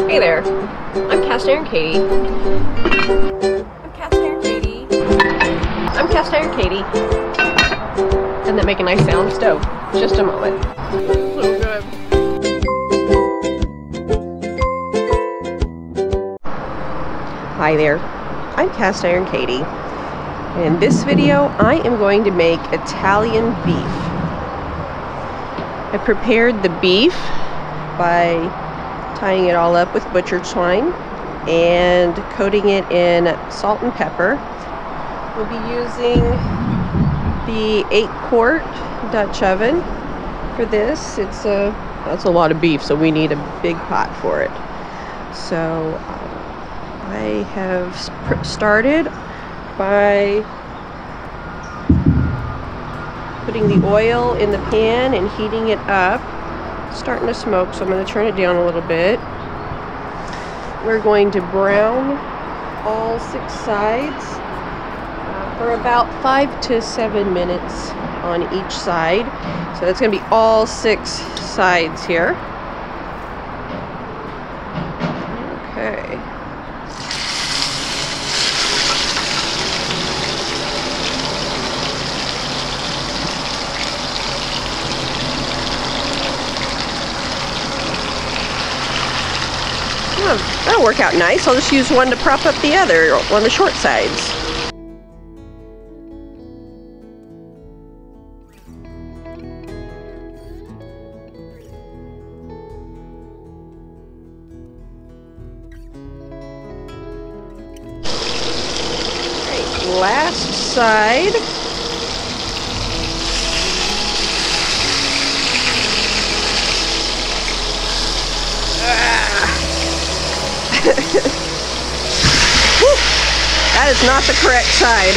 Hey there, I'm Cast Iron Katie. I'm Cast Iron Katie. I'm Cast Iron Katie. Doesn't that make a nice sound? Stove. Just a moment. So good. Hi there, I'm Cast Iron Katie. In this video, I am going to make Italian beef. I prepared the beef by tying it all up with butcher twine and coating it in salt and pepper. We'll be using the 8-quart Dutch oven for this. That's a lot of beef, so we need a big pot for it. So I have started by putting the oil in the pan and heating it up. It's starting to smoke, so I'm going to turn it down a little bit. We're going to brown all 6 sides for about 5 to 7 minutes on each side. So that's going to be all 6 sides here. Okay. That'll work out nice. I'll just use one to prop up the other on the short sides. Right, last side. That is not the correct side.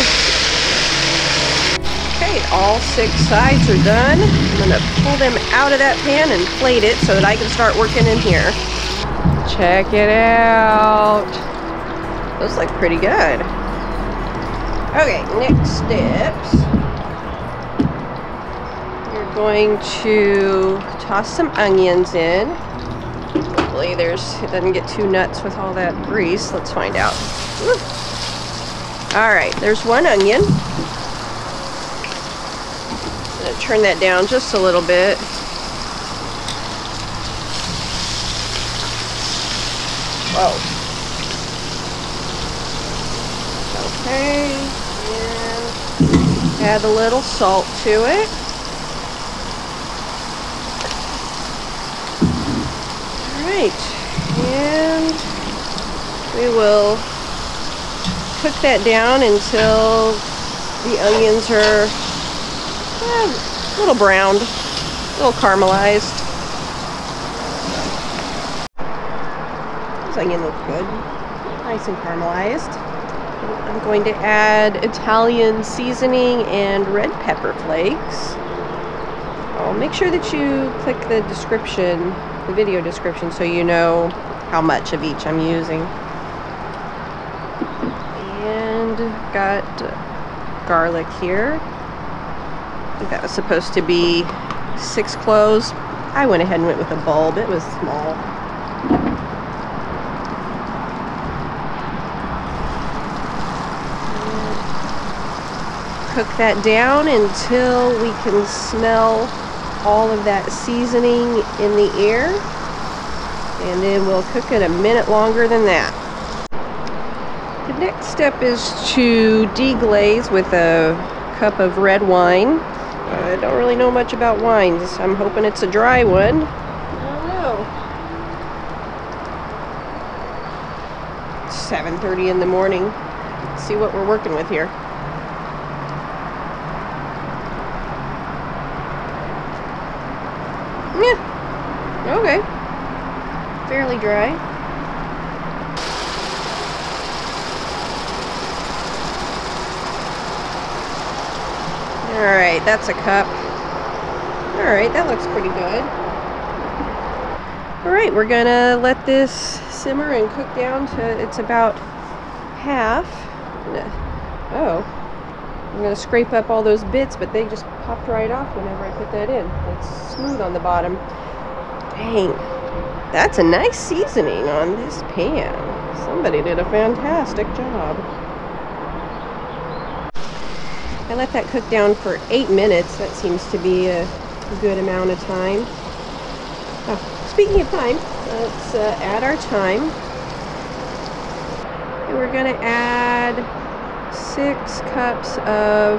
Okay, all 6 sides are done. I'm going to pull them out of that pan and plate it so that I can start working in here. Check it out. Those look pretty good. Okay, next steps. You're going to toss some onions in. Hopefully it doesn't get too nuts with all that grease. Let's find out. Woo. All right, there's 1 onion. I'm gonna turn that down just a little bit. Whoa. Okay, and add a little salt to it. All right, and we will cook that down until the onions are a little browned, a little caramelized. This onion looks good, nice and caramelized. I'm going to add Italian seasoning and red pepper flakes. I'll make sure that you click the description, the video description, so you know how much of each I'm using. Got garlic here. I think that was supposed to be 6 cloves. I went ahead and went with a bulb. It was small. Cook that down until we can smell all of that seasoning in the air. And then we'll cook it a minute longer than that. The next step is to deglaze with a cup of red wine. I don't really know much about wines. I'm hoping it's a dry one. I don't know. It's 7:30 in the morning. Let's see what we're working with here. Yeah. Okay. Fairly dry. Alright, that's a cup. Alright, that looks pretty good. Alright, we're gonna let this simmer and cook down to it's about half. Oh, I'm gonna scrape up all those bits, but they just popped right off whenever I put that in. It's smooth on the bottom. Dang. That's a nice seasoning on this pan. Somebody did a fantastic job. I let that cook down for 8 minutes. That seems to be a good amount of time. Oh, speaking of thyme, let's add our thyme. And we're going to add 6 cups of,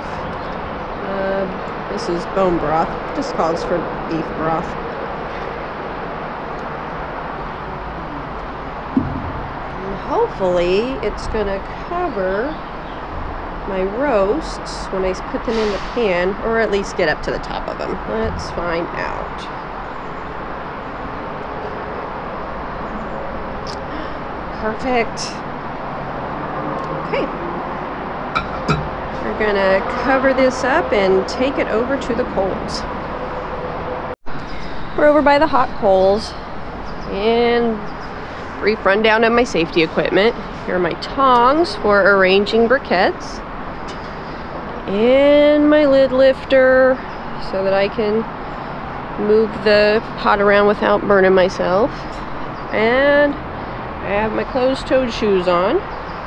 this is bone broth. Just calls for beef broth. And hopefully it's going to cover my roasts when I put them in the pan, or at least get up to the top of them. Let's find out. Perfect. Okay. We're gonna cover this up and take it over to the coals. We're over by the hot coals, and brief rundown of my safety equipment. Here are my tongs for arranging briquettes, and my lid lifter so that I can move the pot around without burning myself. And I have my closed-toed shoes on.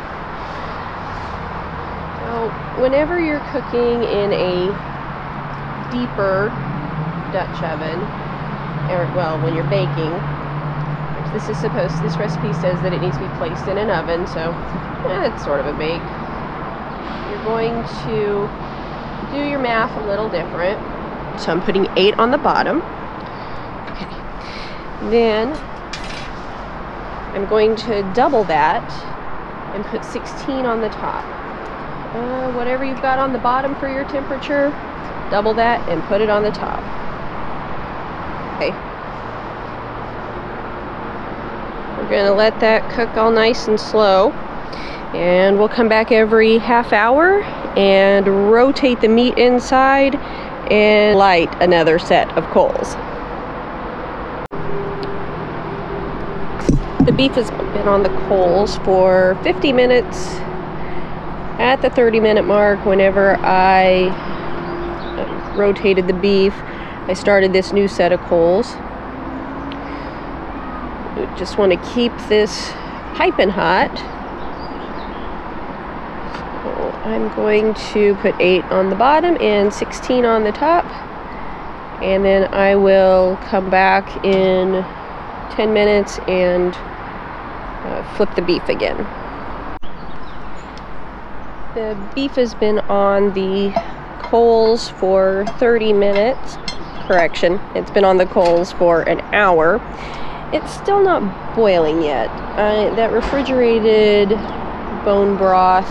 Now, whenever you're cooking in a deeper Dutch oven, or well, when you're baking, which this recipe says that it needs to be placed in an oven, so it's sort of a bake. You're going to do your math a little different. So I'm putting 8 on the bottom. Okay. Then I'm going to double that and put 16 on the top. Whatever you've got on the bottom for your temperature, double that and put it on the top. Okay. We're going to let that cook all nice and slow. And we'll come back every half hour and rotate the meat inside and light another set of coals. The beef has been on the coals for 50 minutes. At the 30-minute mark, whenever I rotated the beef, I started this new set of coals. We just want to keep this piping hot. I'm going to put 8 on the bottom and 16 on the top, and then I will come back in 10 minutes and flip the beef again. The beef has been on the coals for 30 minutes. Correction, it's been on the coals for an hour. It's still not boiling yet. That refrigerated bone broth,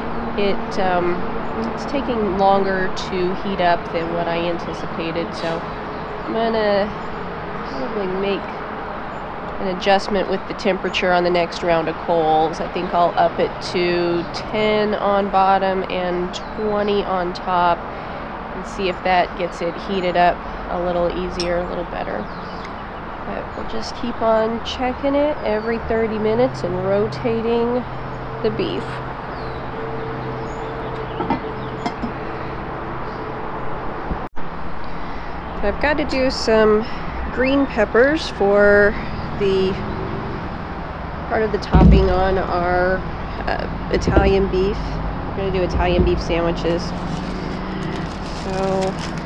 it's taking longer to heat up than what I anticipated, so I'm gonna probably make an adjustment with the temperature on the next round of coals. I think I'll up it to 10 on bottom and 20 on top and see if that gets it heated up a little easier, a little better. But we'll just keep on checking it every 30 minutes and rotating the beef. I've got to do some green peppers for the part of the topping on our Italian beef. We're going to do Italian beef sandwiches. So,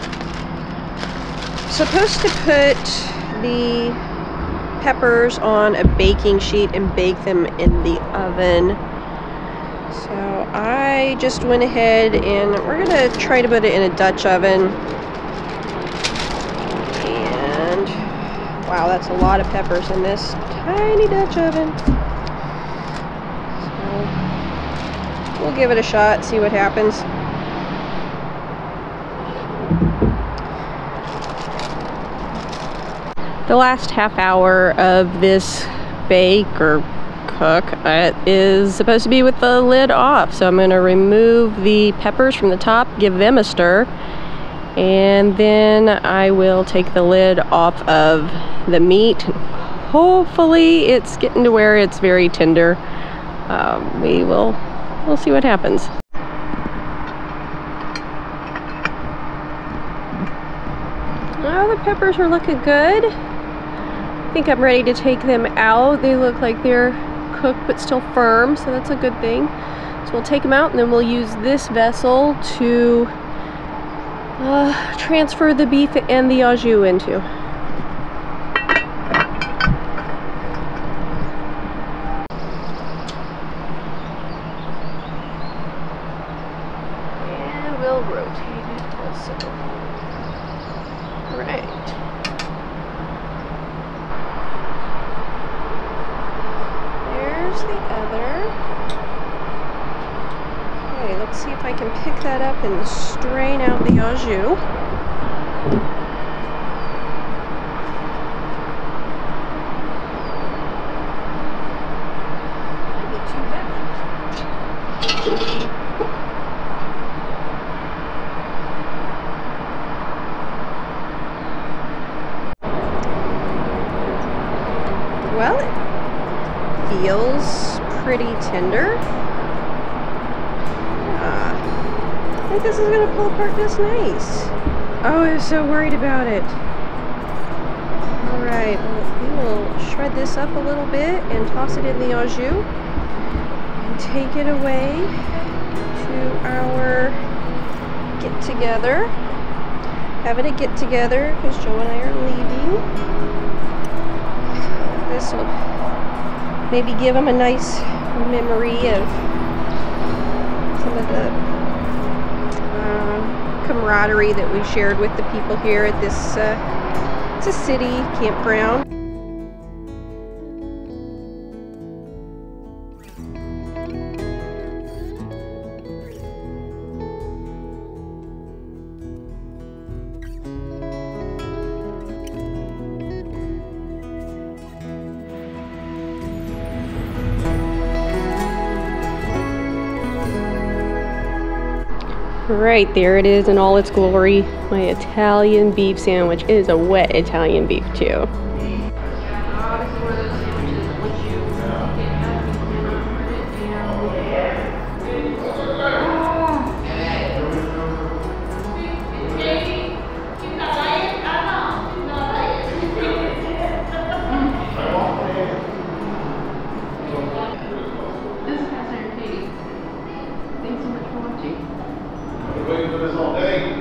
supposed to put the peppers on a baking sheet and bake them in the oven. So I just went ahead and we're going to try to put it in a Dutch oven. Wow, that's a lot of peppers in this tiny Dutch oven. So we'll give it a shot, see what happens. The last half hour of this bake or cook is supposed to be with the lid off. So I'm going to remove the peppers from the top, give them a stir, and then I will take the lid off of the meat. Hopefully it's getting to where it's very tender. We'll see what happens. Oh, the peppers are looking good. think I'm ready to take them out. They look like they're cooked but still firm, so that's a good thing. So we'll take them out and then we'll use this vessel to transfer the beef and the au jus into. And we'll rotate it also. Right. There's the other. Okay, let's see if I can pick that up and strain out the au jus. Well, it feels pretty tender. I think this is going to pull apart just nice. Oh, I was so worried about it. Alright, well, we will shred this up a little bit and toss it in the au jus and take it away to our get-together. Having a get-together because Joe and I are leaving. This will maybe give them a nice memory of some of the camaraderie that we shared with the people here at this it's a city campground. Right, there it is in all its glory. My Italian beef sandwich. It is a wet Italian beef too. Waiting for this all day.